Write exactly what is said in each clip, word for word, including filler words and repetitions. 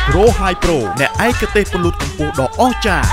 Pro High Pro អ្នកឯកទេសពលូតកម្ពស់ដ៏អស្ចារ្យ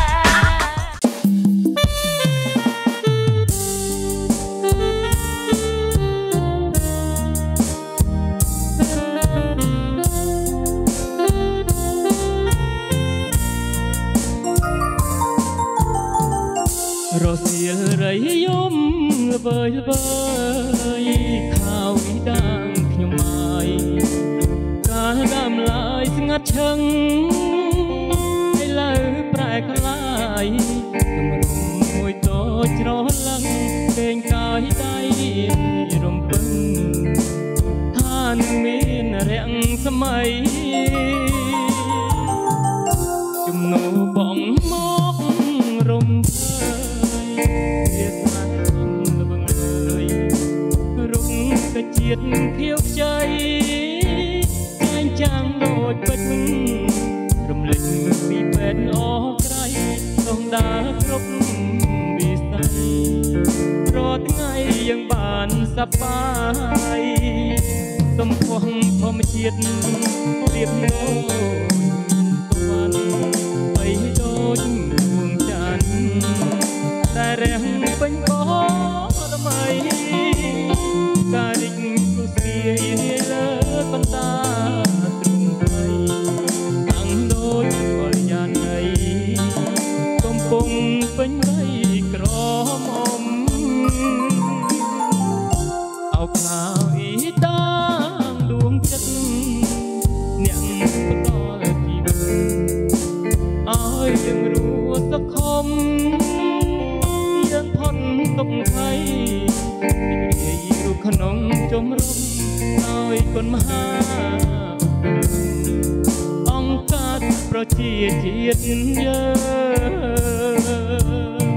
រសៀលរៃយំល្វើយល្វើយខាវវិដាងខ្ញុំហើយការដើមឡើយស្ងាត់ឈឹងឥឡូវប្រែក្លាយគំរំមួយតូចច្រឡឹងពេងកាយដៃរំពឹងថានឹងមានរាំងសម័យជំនោបងមករំជាតិខៀវខ្ចីចាញ់ចាំងដូចពេជ្ររំលេចពីពេទ្យអក្រៃต้องដើរគ្រប់វិស័យរាល់ថ្ងៃយើងបានសប្បាយសំផស្សធម្មជាតិព្រៀបដូចវណ្ណបីដូចដួងច័ន្ទតែរះពេញបរមីការរិញគូស្គាយលើបន្តាទ្រង់ໄឋតាំងដូចបរិយាណីកំពុងពេញវ័យក្រមុំអោខ្លាអ៊ីតាងដួងចិត្តអ្នកបន្តជីវិតឲ្យយើងរស់សុខំយើងផុតទុក្ខភ័យក្នុងជំរំដោយគុណមហាអង្គការប្រជាជាតិយើង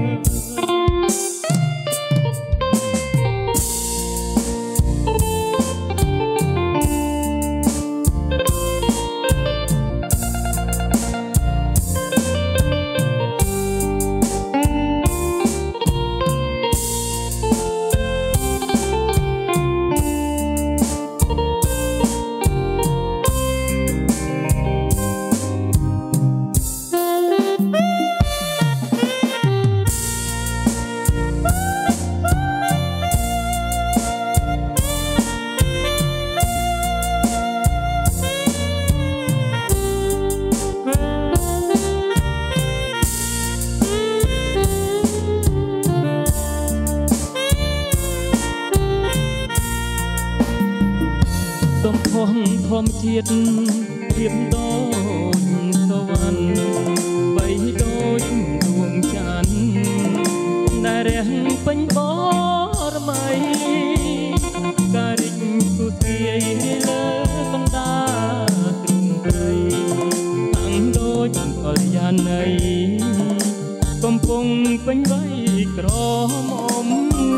សំផស្សធម្មជាតិព្រៀបដូចសវណ្ណបីដូចដួងច័ន្ទដែលរះពេញបរមីការរិញគូស្គាយលើបន្តាទ្រង់ទ្រៃតាំងដូចកល្យាណីកំពុងពេញវ័យក្រមុំ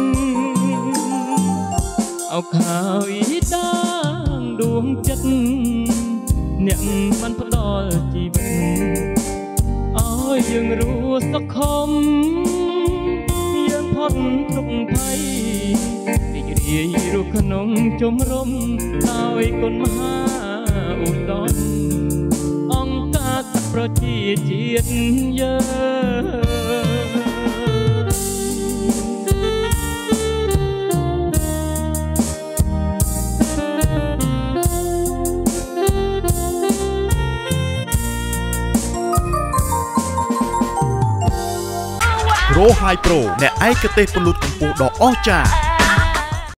អោខោអ៊ីតាដួងចិត្តអ្នកបានផ្ដល់ជីវិតឲ្យយើងរស់សុខំយើងផុតទុក្ខភ័យរីករាយរស់ក្នុងជំរំដោយគុណមហាឧត្តមអង្គការប្រជាជាតិយើង Pro High Pro អ្នកឯកទេសពលូតកម្ពស់ដ៏អស្ចារ្យ